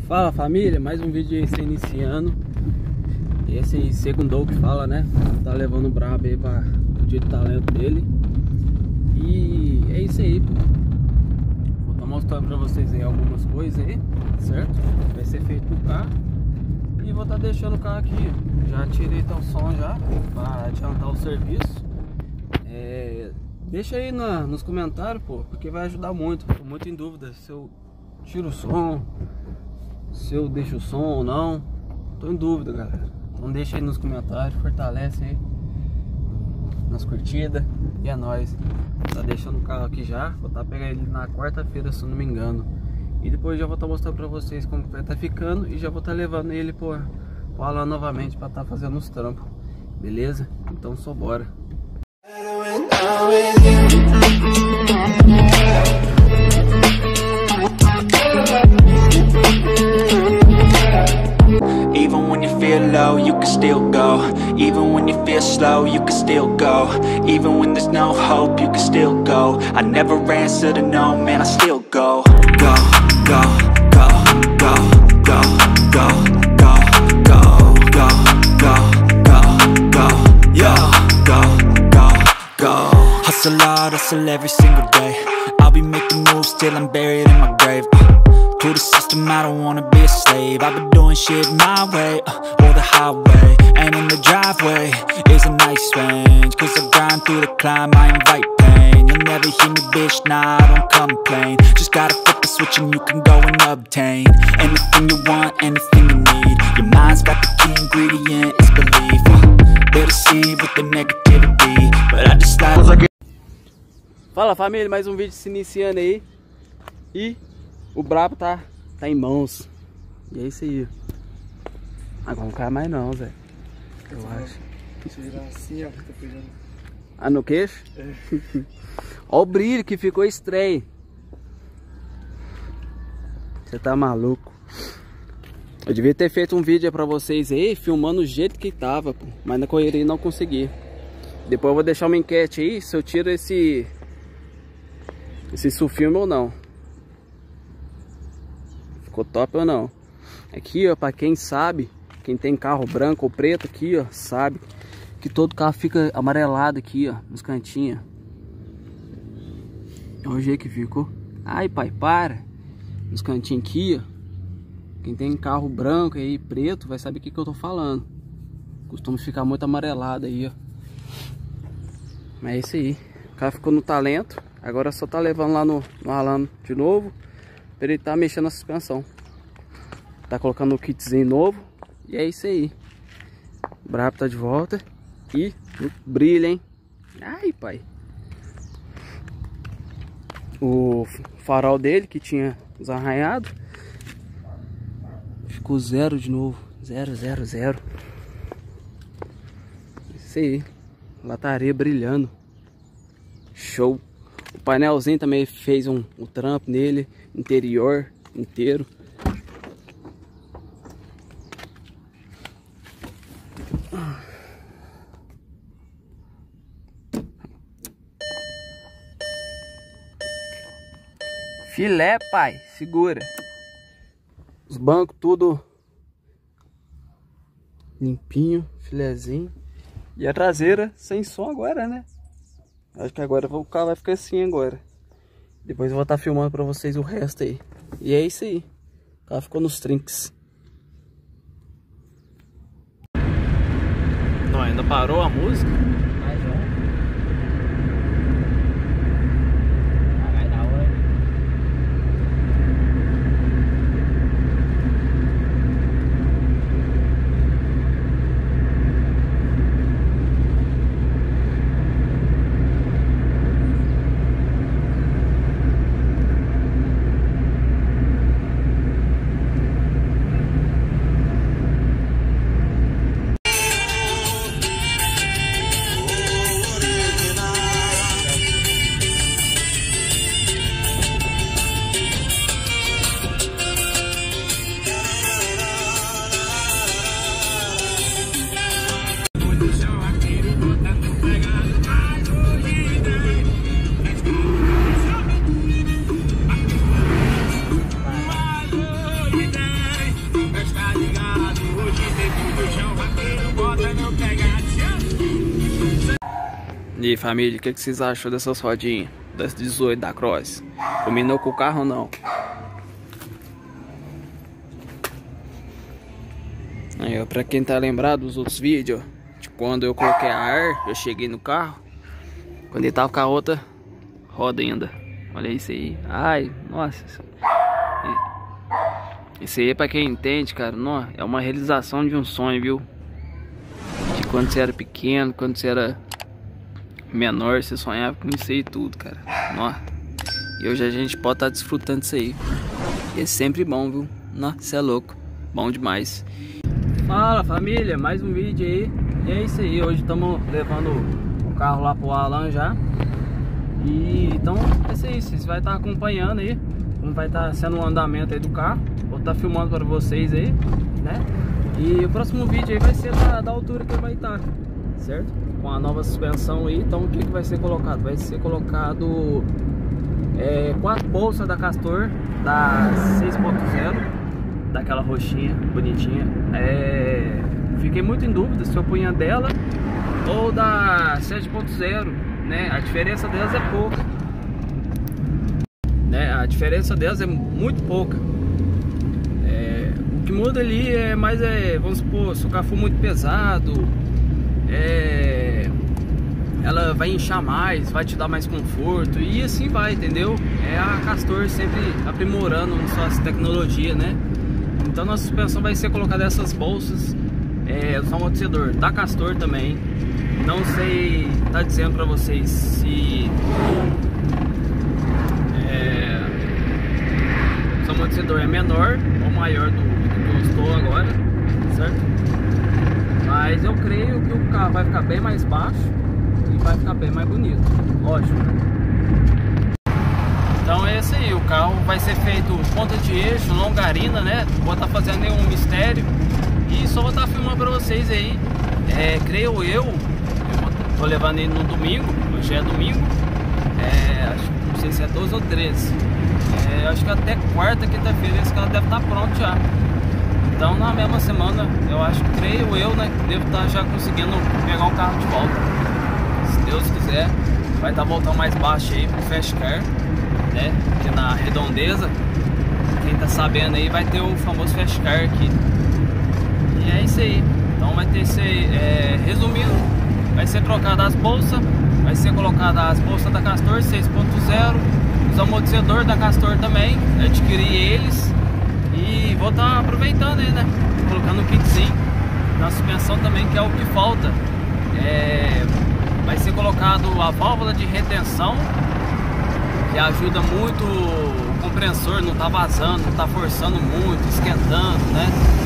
Fala família, mais um vídeo aí se iniciando. Esse aí, segundou que fala, né? Tá levando o brabo aí pra o dia de talento dele. E é isso aí, pô. Vou estar mostrando pra vocês aí algumas coisas aí, certo? Vai ser feito no carro. E vou estar deixando o carro aqui. Já tirei então o som já, pra adiantar o serviço. Deixa aí nos comentários, pô, porque vai ajudar muito. Tô muito em dúvida se eu tiro o som, se eu deixo o som ou não. Tô em dúvida, galera. Então deixa aí nos comentários, fortalece aí nas curtidas. E é nóis. Tá deixando o carro aqui já. Vou estar pegando ele na quarta-feira, se eu não me engano. E depois já vou estar mostrando pra vocês como que vai estar ficando. E já vou estar levando ele pro Alan novamente pra estar fazendo os trampos. Beleza? Então só bora. Even when you feel low, you can still go. Even when you feel slow, you can still go. Even when there's no hope, you can still go. I never answer to no, man, I still go. Go, go, go, go, go, go, go, go, go, go, go, go, yo, go, go, go. Hustle hard, hustle every single day. I'll be making moves till I'm buried in my grave. To the system, I don't wanna be a slave. I've been doing shit my way, or the highway. And in the driveway is a nice range. Cause I grind through the climb, I invite pain. You'll never hear me, bitch, nah, I don't complain. Just gotta flip the switch and you can go and obtain anything you want, anything you need. Your mind's got the key ingredient, it's belief. They'll deceive with the negativity, but I just like... Fala família, mais um vídeo se iniciando aí. E o brabo tá em mãos. E é isso aí. Agora não cai mais não, Zé. Eu acho. Tirar assim, ó, tá pegando. Ah, no queixo? É. Ó o brilho que ficou estranho. Você tá maluco. Eu devia ter feito um vídeo pra vocês aí, filmando o jeito que tava, pô. Mas na correria não consegui. Depois eu vou deixar uma enquete aí, se eu tiro esse sulfilme ou não. Ficou top ou não? Aqui, ó, pra quem sabe, quem tem carro branco ou preto aqui, ó, sabe que todo carro fica amarelado aqui, ó, nos cantinhos. Olha o jeito que ficou. Ai, pai, para. Nos cantinhos aqui, ó. Quem tem carro branco aí, preto, vai saber o que eu tô falando. Costuma ficar muito amarelado aí, ó. Mas é isso aí. O carro ficou no talento. Agora só tá levando lá no Alan de novo. Pra ele tá mexendo na suspensão. Tá colocando o kitzinho novo. E é isso aí. O brabo tá de volta. E brilha, hein? Ai, pai. O farol dele, que tinha desarranhado, ficou zero de novo. Zero, zero, zero. Isso aí. Lataria brilhando. Show. O painelzinho também fez um trampo nele, interior inteiro. Filé, pai, segura. Os bancos tudo limpinho, filézinho. E a traseira sem som agora, né? Acho que agora o carro vai ficar assim agora. Depois eu vou estar filmando pra vocês o resto aí. E é isso aí. O carro ficou nos trinques. Não, ainda parou a música? Mas já. Vai dar hora. E aí, família, o que vocês acham dessas rodinhas? Das 18 da Cross? Combinou com o carro ou não? Aí, ó, pra quem tá lembrado dos outros vídeos, ó, de quando eu coloquei a ar, eu cheguei no carro, quando ele tava com a outra roda ainda. Olha isso aí. Ai, nossa. Isso aí, pra quem entende, cara, não, é uma realização de um sonho, viu? De quando você era pequeno, quando você era menor, você sonhava com isso aí tudo, cara. Nó. E hoje a gente pode estar desfrutando disso aí. E é sempre bom, viu? Nó, você é louco. Bom demais. Fala, família, mais um vídeo aí. E é isso aí, hoje estamos levando o carro lá pro Alan já. E então é isso aí, vocês vão estar acompanhando aí como vai estar sendo o andamento aí do carro. Vou estar filmando para vocês aí, né? E o próximo vídeo aí vai ser da altura que ele vai estar, certo? Com a nova suspensão aí. Então o que vai ser colocado? Vai ser colocado 4 bolsas da Castor, da 6.0, daquela roxinha, bonitinha. Fiquei muito em dúvida se eu punha dela ou da 7.0, né? A diferença delas é pouca, né? A diferença delas é muito pouca. O que muda ali é mais, vamos supor, se o carro for muito pesado, ela vai inchar mais, vai te dar mais conforto e assim vai, entendeu? É a Castor sempre aprimorando suas tecnologias, né? Então nossa suspensão vai ser colocada essas bolsas, o amortecedor da Castor também. Não sei, tá dizendo pra vocês se o amortecedor é menor ou maior do que eu estou agora, certo? Mas eu creio que o carro vai ficar bem mais baixo e vai ficar bem mais bonito, lógico. Então é esse aí, o carro vai ser feito ponta de eixo, longarina, né? Não vou estar fazendo nenhum mistério e só vou estar filmando pra vocês aí. Creio eu tô levando ele no domingo, hoje é domingo, não sei se é 12 ou 13. Acho que até quarta, quinta-feira esse carro deve estar pronto já. Então na mesma semana, eu acho que creio eu, né, devo estar já conseguindo pegar o carro de volta. Se Deus quiser, vai estar voltando mais baixo aí pro Fast Car, né? Aqui na Redondeza. Quem tá sabendo aí vai ter o famoso Fast Car aqui. E é isso aí. Então vai ter esse, resumindo, vai ser trocada as bolsas, vai ser colocada as bolsas da Castor 6.0, os amortecedores da Castor também, adquiri eles e vou estar aproveitando aí, né? Colocando o kitzinho na suspensão também, que é o que falta. Vai ser colocado a válvula de retenção, que ajuda muito o compressor, não tá vazando, não tá forçando muito, esquentando, né?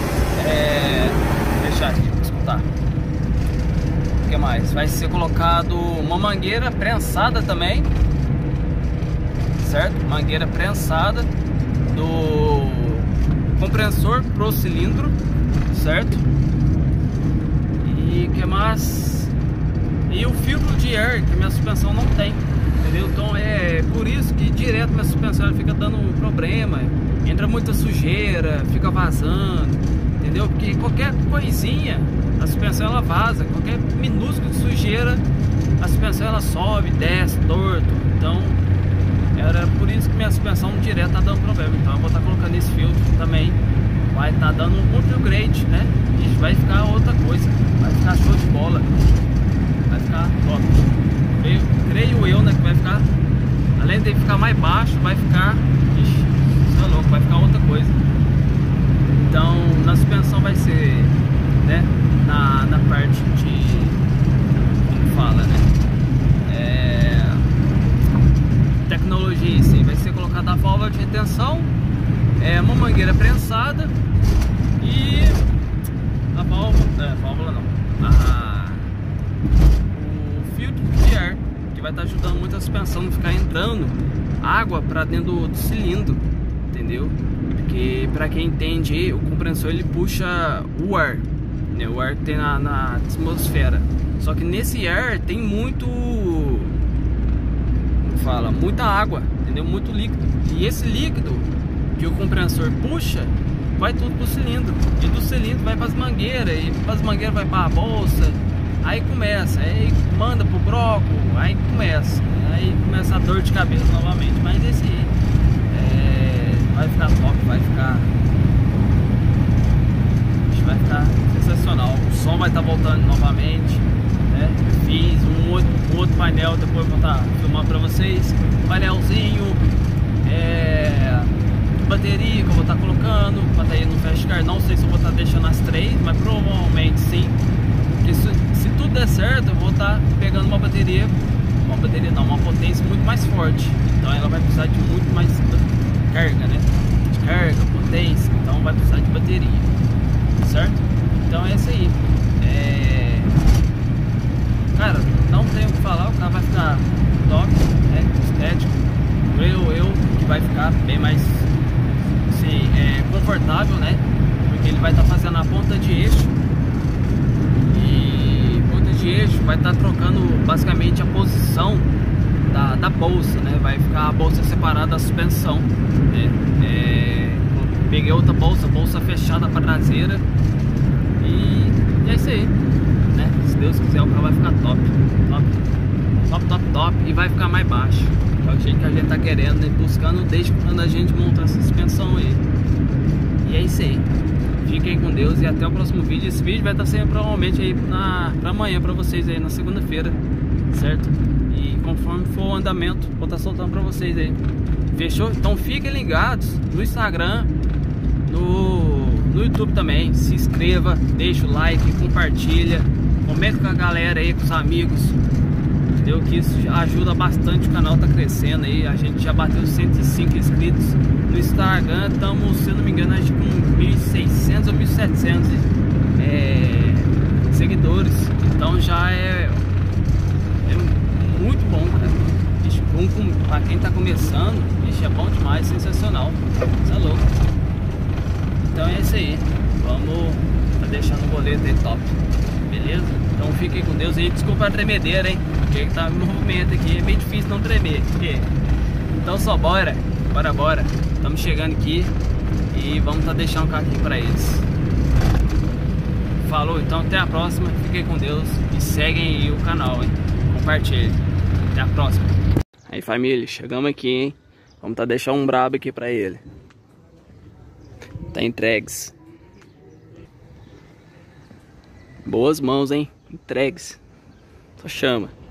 Vou deixar aqui para escutar. O que mais? Vai ser colocado uma mangueira prensada também, certo? Mangueira prensada do compressor pro cilindro, certo? E o que mais? E o filtro de ar, que minha suspensão não tem, entendeu? Então é por isso que direto minha suspensão fica dando um problema, entra muita sujeira, fica vazando, entendeu? Porque qualquer coisinha a suspensão ela vaza, qualquer minúsculo de sujeira a suspensão ela sobe, desce, torto. Então era por isso que minha suspensão direto tá dando problema. Então eu vou estar colocando esse filtro também, vai estar dando um upgrade, né? E vai ficar outra coisa, vai ficar show de bola, vai ficar top. Creio eu, né, que vai ficar, além de ficar mais baixo, vai ficar, isso é louco, vai ficar outra coisa. Então na suspensão vai ser, né, na parte de, como fala, né, tecnologia em si, vai ser colocada a válvula de retenção, uma mangueira prensada e a válvula não, o filtro de ar, que vai estar ajudando muito a suspensão não ficar entrando água para dentro do cilindro, entendeu? Porque para quem entende, o compressor ele puxa o ar, né? O ar que tem na atmosfera, só que nesse ar tem muita água, entendeu? Muito líquido, e esse líquido que o compressor puxa vai tudo pro cilindro, e do cilindro vai para as mangueiras, e para as mangueiras vai para a bolsa, Aí começa, aí manda pro broco, aí começa a dor de cabeça novamente. Mas esse vai ficar top, vai ficar sensacional. O som vai estar voltando novamente, né? Fiz um outro painel, depois vou estar filmando pra vocês. Painelzinho, bateria que eu vou estar colocando, bateria no fast car. Não sei se eu vou estar deixando as 3, mas provavelmente sim. Porque se tudo der certo, eu vou estar pegando uma potência muito mais forte. Então ela vai precisar de muito mais carga, né? De carga, potência, então vai precisar de bateria, certo? Então é isso aí. Cara, não tenho o que falar, o carro vai ficar top, né? Estético. Eu que vai ficar bem mais assim, confortável, né? Porque ele vai estar fazendo a ponta de eixo. E ponta de eixo vai estar trocando basicamente a posição da bolsa, né? Vai ficar a bolsa separada da suspensão, né? Peguei outra bolsa fechada para traseira. E é isso aí, né? Se Deus quiser, o carro vai ficar top. E vai ficar mais baixo. É o jeito que a gente tá querendo, né? Buscando desde quando a gente montou essa suspensão aí. E é isso aí. Fiquem com Deus e até o próximo vídeo. Esse vídeo vai estar sendo provavelmente aí pra amanhã pra vocês aí, na segunda-feira, certo? E conforme for o andamento, vou estar soltando pra vocês aí. Fechou? Então fiquem ligados no Instagram, no YouTube também. Se inscreva, deixa o like, compartilha, comenta com a galera aí, com os amigos, entendeu? Que isso ajuda bastante, o canal tá crescendo aí. A gente já bateu 105 inscritos. No Instagram estamos, se não me engano, acho que com 1.600 ou 1.700 seguidores. Então já é muito bom, cara. Pra quem tá começando, isso é bom demais, sensacional. Isso é louco. Então é isso aí. Vamos tá deixando o boleto aí top. Beleza? Então fiquem com Deus aí. Desculpa a tremedeira, hein? Porque tá no movimento aqui, é meio difícil não tremer. Então só bora. Bora. Estamos chegando aqui e vamos tá deixando o carro aqui pra eles. Falou, então até a próxima. Fiquem com Deus e seguem aí o canal, hein? Compartilhe. Até a próxima. Aí família, chegamos aqui, hein? Vamos tá deixar um brabo aqui pra ele. Tá entregues. Boas mãos, hein? Entregues. Só chama.